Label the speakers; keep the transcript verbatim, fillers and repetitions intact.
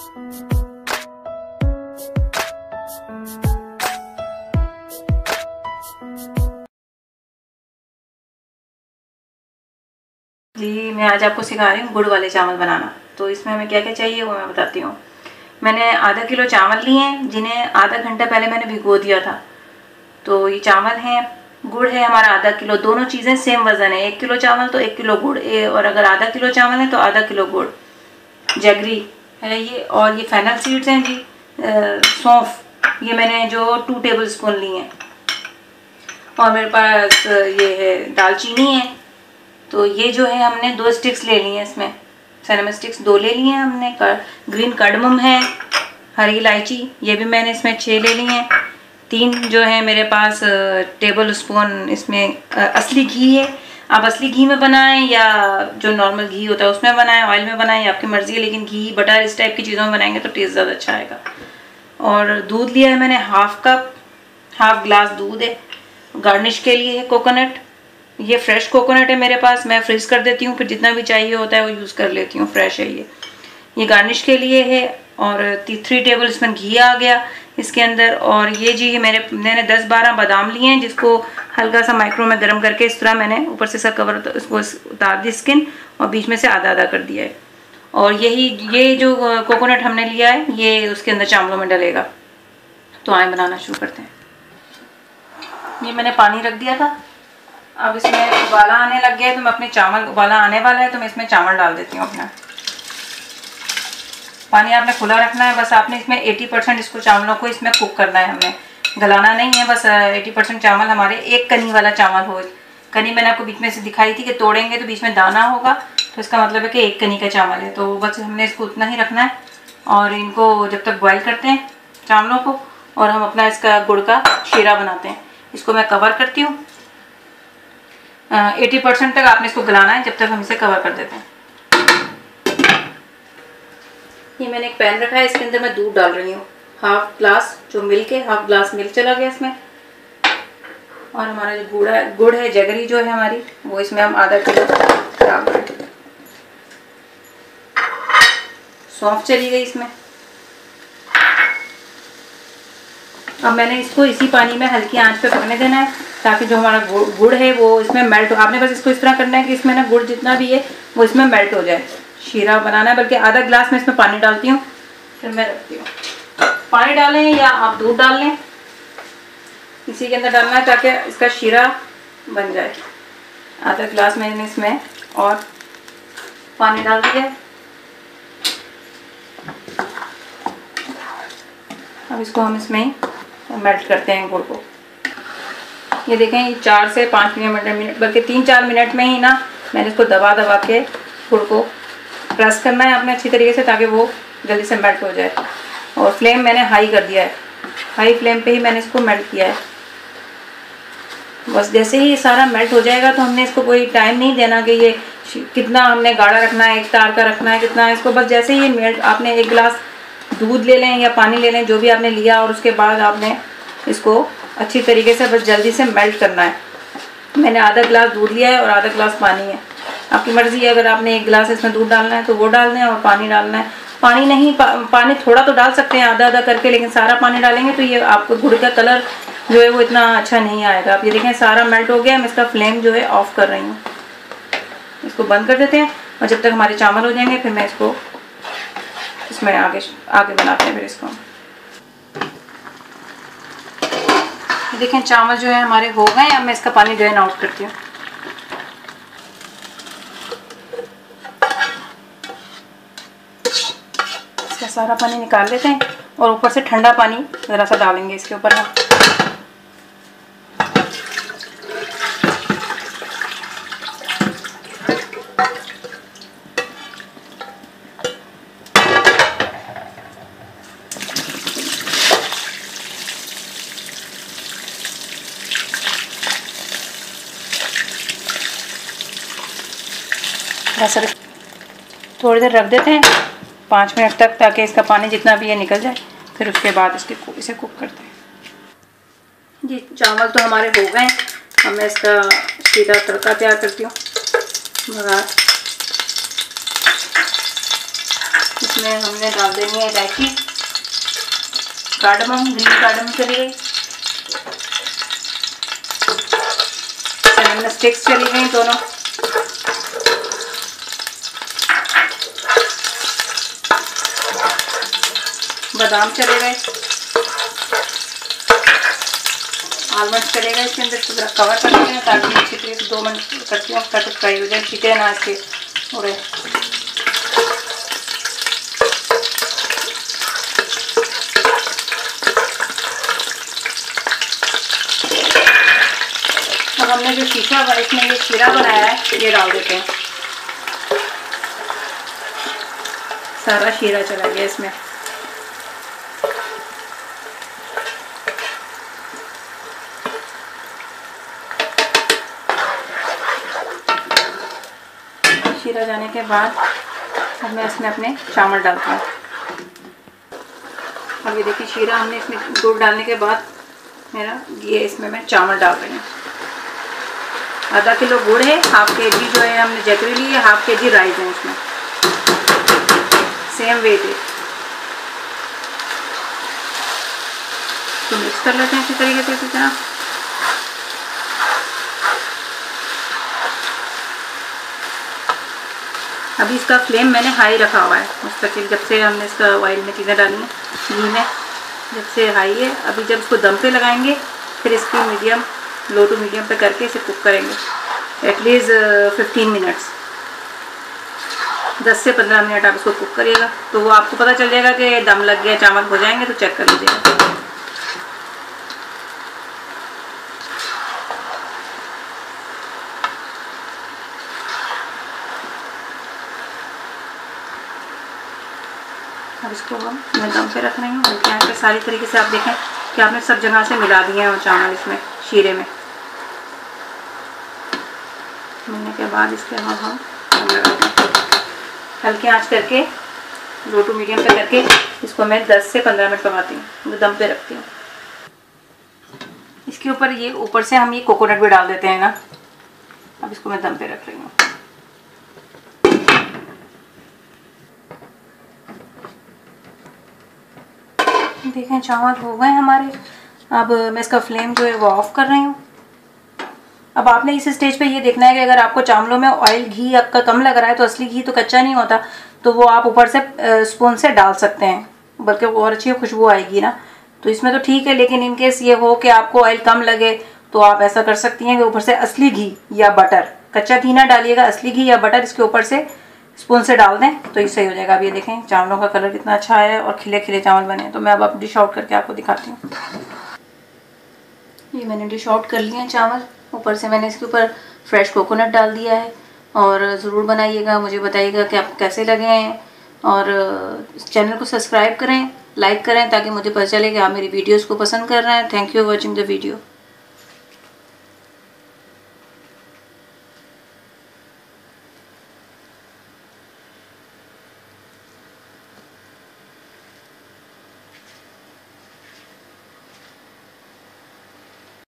Speaker 1: जी, मैं आज आपको सिखा रही हूँ गुड़ वाले चावल बनाना। तो इसमें हमें क्या क्या चाहिए वो मैं बताती हूँ। मैंने आधा किलो चावल लिए हैं, जिन्हें आधा घंटा पहले मैंने भिगो दिया था। तो ये चावल हैं, गुड़ है हमारा आधा किलो, दोनों चीज़ें सेम वज़न है। एक किलो चावल तो एक किलो गुड़, और अगर आधा किलो चावल है तो आधा किलो गुड़। जगरी है ये, और ये फेनल सीड्स हैं जी। सौंफ, ये मैंने जो टू टेबल स्पून ली हैं। और मेरे पास ये है दालचीनी है। तो ये जो है हमने दो स्टिक्स ले ली हैं, इसमें सिनेमन स्टिक्स दो ले लिए हैं हमने। कर, ग्रीन कार्डमम है, हरी इलायची ये भी मैंने इसमें छः ले ली हैं। तीन जो है मेरे पास टेबल स्पून इसमें असली घी है। आप असली घी में बनाएं या जो नॉर्मल घी होता है उसमें बनाएं, ऑयल में बनाएं, आपकी मर्ज़ी है। लेकिन घी बटर इस टाइप की चीज़ों में बनाएंगे तो टेस्ट ज़्यादा अच्छा आएगा। और दूध लिया है मैंने हाफ कप, हाफ ग्लास दूध है। गार्निश के लिए है कोकोनट, ये फ्रेश कोकोनट है मेरे पास, मैं फ्रीज कर देती हूँ, फिर जितना भी चाहिए होता है वो यूज़ कर लेती हूँ। फ्रेश है ये ये गार्निश के लिए है। और थ्री टेबल स्पून घी आ गया इसके अंदर। और ये जी मेरे मैंने दस बारह बादाम लिए हैं, जिसको हल्का सा माइक्रो में गर्म करके इस तरह मैंने ऊपर से सब कवर उसको उतार दी स्किन, और बीच में से आधा आधा कर दिया है। और यही ये जो कोकोनट हमने लिया है ये उसके अंदर चावलों में डलेगा। तो आए बनाना शुरू करते हैं। ये मैंने पानी रख दिया था, अब इसमें उबाला आने लग गया है तो मैं अपने चावल, उबाला आने वाला है तो मैं इसमें चावल डाल देती हूँ अपना। पानी आपने खुला रखना है, बस आपने इसमें अस्सी परसेंट इसको चावलों को इसमें कुक करना है, हमने गलाना नहीं है। बस अस्सी परसेंट चावल हमारे एक कनी वाला चावल हो। कनी मैंने आपको बीच में से दिखाई थी कि तोड़ेंगे तो बीच में दाना होगा, तो इसका मतलब है कि एक कनी का चावल है। तो बस हमने इसको उतना ही रखना है। और इनको जब तक बॉयल करते हैं चावलों को, और हम अपना इसका गुड़ का शीरा बनाते हैं। इसको मैं कवर करती हूँ। अस्सी परसेंट तक आपने इसको गलाना है, जब तक हम इसे कवर कर देते हैं। ये मैंने एक पैन रखा है, इसके अंदर मैं दूध डाल रही हूँ, हाफ ग्लास जो मिल्क है, हाफ ग्लास मिल्क चला गया इसमें। और हमारा जो गुड़ है गुड़ है जगरी जो है हमारी, वो इसमें हम आधा किलो डाल रहे हैं। सौंफ चली गई इसमें। अब मैंने इसको इसी पानी में हल्की आंच पे पकने देना है, ताकि जो हमारा गुड़ है वो इसमें मेल्ट हो। आपने बस इसको इस तरह करना है कि इसमें ना गुड़ जितना भी है वो इसमें मेल्ट हो जाए। शीरा बनाना है, बल्कि आधा ग्लास में इसमें पानी डालती हूँ, फिर मैं रखती हूँ। पानी डालें या आप दूध डाल लें, इसी के अंदर डालना है ताकि इसका शीरा बन जाए। आधा ग्लास मैंने इसमें और पानी डाल दिया है। अब इसको हम इसमें मेल्ट करते हैं गुड़ को। ये देखें, ये चार से पाँच मिनट मिनट बल्कि तीन चार मिनट में ही ना मैंने इसको दबा दबा के गुड़ को प्रेस करना है अपने अच्छी तरीके से, ताकि वो जल्दी से मेल्ट हो जाए। और फ्लेम मैंने हाई कर दिया है, हाई फ्लेम पे ही मैंने इसको मेल्ट किया है। बस जैसे ही ये सारा मेल्ट हो जाएगा तो हमने इसको कोई टाइम नहीं देना कि ये कितना हमने गाढ़ा रखना है, एक तार का रखना है, कितना है इसको। बस जैसे ही ये मेल्ट, आपने एक गिलास दूध ले लें या पानी ले लें, जो भी आपने लिया, और उसके बाद आपने इसको अच्छी तरीके से बस जल्दी से मेल्ट करना है। मैंने आधा गिलास दूध लिया है और आधा गिलास पानी है, आपकी मर्ज़ी है। अगर आपने एक गिलास इसमें दूध डालना है तो वो डाल दें, और पानी डालना है पानी नहीं पा, पानी थोड़ा तो डाल सकते हैं आधा आधा करके, लेकिन सारा पानी डालेंगे तो ये आपको गुड़ का कलर जो है वो इतना अच्छा नहीं आएगा। आप ये देखें सारा मेल्ट हो गया। मैं इसका फ्लेम जो है ऑफ कर रही हूँ, इसको बंद कर देते हैं। और जब तक हमारे चावल हो जाएंगे फिर मैं इसको इसमें आगे आगे बनाते हैं फिर इसको। देखें चावल जो है हमारे हो गए। अब मैं इसका पानी ड्रेन आउट करती हूँ। इसका सारा पानी निकाल लेते हैं, और ऊपर से ठंडा पानी ज़रा सा डालेंगे इसके ऊपर हम। ऐसा थोड़ी देर रख देते हैं, पाँच मिनट तक, ताकि इसका पानी जितना भी है निकल जाए। फिर उसके बाद इसके इसे कुक करते हैं। जी चावल तो हमारे हो गए। अब मैं इसका सीधा तड़का तैयार करती हूँ। बघार इसमें हमने डाल देनी है इलायची, कार्डमम, ग्रीन कार्डमम चली गई, सिनेमन स्टिक्स चली गई दोनों, बादाम चले गए, आलमंड चले गए। इसके अंदर इसको जरा कवर कर देते हैं ताकि अच्छी तरीके से दो मिनट करती हूँ तक फ्राई हो जाए, छीटे ना इसके उड़े। अब हमने जो शीशा इसमें ये शीरा बनाया है ये डाल देते हैं, सारा शीरा चला गया इसमें। शीरा जाने के बाद अब मैं इसमें अपने चावल डालती हूँ। अब ये देखिए शीरा हमने इसमें गुड़ डालने के बाद मेरा ये इसमें मैं चावल डाल रही हूँ। आधा किलो गुड़ है, हाफ के जी जो है हमने जैगरी ली है, हाफ के जी राइस है इसमें, सेम वेट है। तो मिक्स कर लेते हैं इसी तरीके से, इसी तरह। अभी इसका फ्लेम मैंने हाई रखा हुआ है मुस्तकिल, जब से हमने इसका ऑयल में चीज़ें डाली हैं, घी में जब से हाई है। अभी जब इसको दम पे लगाएंगे फिर इसकी मीडियम, लो टू मीडियम पे करके इसे कुक करेंगे एटलीस्ट फिफ्टीन मिनट्स, दस से पंद्रह मिनट आप इसको कुक करिएगा तो वो आपको पता चल जाएगा कि दम लग गया, चावल हो जाएंगे तो चेक कर लीजिएगा। अब इसको हम मैं दम पे रख रही हूँ। यहाँ पे सारी तरीके से आप देखें कि आपने सब जगह से मिला दिए हैं चावल इसमें शीरे में। मिलने के बाद इसके हम हम दम लगाते हैं, हल्के आंच करके लो टू मीडियम पे करके इसको मैं दस से पंद्रह मिनट पकाती हूँ, दम पे रखती हूँ। इसके ऊपर ये ऊपर से हम ये कोकोनट भी डाल देते हैं ना। अब इसको मैं दम पे रख रही हूँ। देखें चावल हो गए हमारे। अब मैं इसका फ्लेम जो है वो ऑफ कर रही हूँ। अब आपने इस स्टेज पे ये देखना है कि अगर आपको चावलों में ऑयल घी आपका कम लग रहा है तो असली घी तो कच्चा नहीं होता, तो वो आप ऊपर से स्पून से डाल सकते हैं, बल्कि वो और अच्छी खुशबू आएगी ना। तो इसमें तो ठीक है, लेकिन इन केस ये हो कि आपको ऑयल कम लगे तो आप ऐसा कर सकती हैं कि ऊपर से असली घी या बटर, कच्चा घी ना डालिएगा, असली घी या बटर इसके ऊपर से स्पून से डाल दें तो ये सही हो जाएगा। अब ये देखें चावलों का कलर कितना अच्छा है और खिले खिले चावल बने। तो मैं अब अब डिश आउट करके आपको दिखाती हूँ। ये मैंने डिश आउट कर लिए हैं चावल। ऊपर से मैंने इसके ऊपर फ्रेश कोकोनट डाल दिया है। और ज़रूर बनाइएगा, मुझे बताइएगा कि आपको कैसे लगे हैं। और चैनल को सब्सक्राइब करें, लाइक करें ताकि मुझे पता चले कि आप मेरी वीडियोज़ को पसंद कर रहे हैं। Thank you for watching the video.